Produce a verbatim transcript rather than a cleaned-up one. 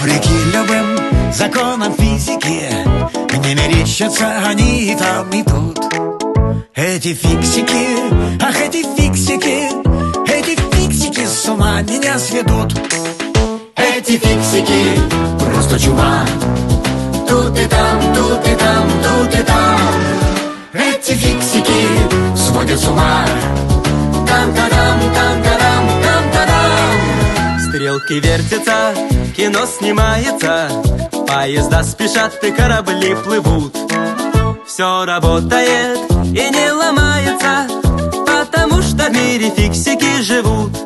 Вопреки любым законам физики, мне мерещатся они и там, и тут. Эти фиксики, ах, эти фиксики, эти фиксики с ума меня сведут. Эти фиксики просто чума. Тут и там, тут и там, тут и там. Эти фиксики сводят с ума. Там-та-дам, там-та-дам, там-та-дам. Стрелки вертятся, кино снимается, поезда спешат и корабли плывут. Все работает и не ломается, потому что в мире фиксики живут.